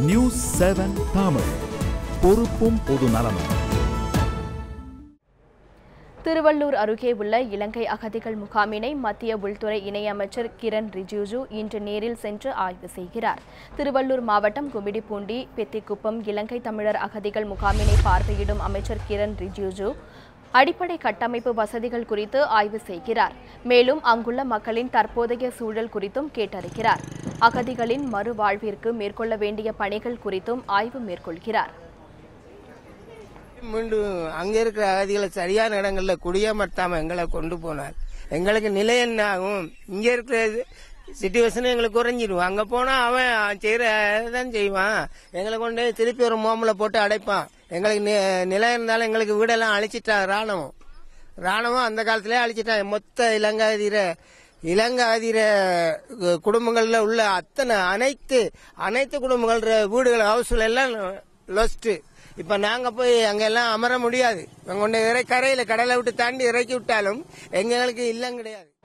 News 7 Tamil, பொறுப்பும் பொது நலமும். திருவள்ளூர் அருகே உள்ள இலங்கை அகதிகள் முகாமினை மத்திய உள்துறை இணையமைச்சர் கிரண் ரிஜிஜு இன்று நேரில் சென்று ஆய்வு செய்கிறார். திருவள்ளூர் மாவட்டம் கும்மிடிப்பூண்டி, பெத்திக்குப்பம் இலங்கை தமிழர் அகதிகள் முகாமினை பார்வையிடும் அமைச்சர் கிரண் ரிஜிஜு அடிப்படை கட்டமைப்பு வசதிகள் குறித்து ஆய்வு செய்கிறார். மேலும் அங்குள்ள மக்களின் தற்போதைய சூழல் குறித்தும் கேட்டறிகிறார். அகதிகளின் மறுவாழ்விற்கு மேற்கொள்ள வேண்டிய பணிகள் குறித்தும் ஆய்வு மேற்கொள்கிறார். மீண்டும் அங்க இருக்கிற அகதிகளை சரியான இடங்கள்ல குடியமர்த்தாம எங்களை கொண்டு போனார் எங்களுக்கு நிலை என்ன ஆகும்? இங்க இருக்கிற சிச்சுவேஷன் எங்களுக்கு குறைஞ்சிடும். அங்க போனா அவன் செய்யறதான் செய்வான். எங்களை கொண்டு திருப்பி ஒரு மோமில போட்டு அடைப்பான். எங்களுக்கு நிலை இருந்தாலும் எங்களுக்கு வீடெல்லாம் அழிச்சிட்டான் ராணுவம் அந்த காலத்திலே அழிச்சிட்டான். மொத்த இலங்காதிர குடும்பங்கள்ல உள்ள அனைத்து குடும்பங்கள் வீடுகள் ஹவுஸ்ல எல்லாம் லொஸ்ட். இப்ப நாங்க போய் அங்க எல்லாம் அமர முடியாது. அங்க கொண்டு கரையில கடலை விட்டு தாண்டி இறக்கி விட்டாலும் எங்களுக்கு இல்லம் கிடையாது.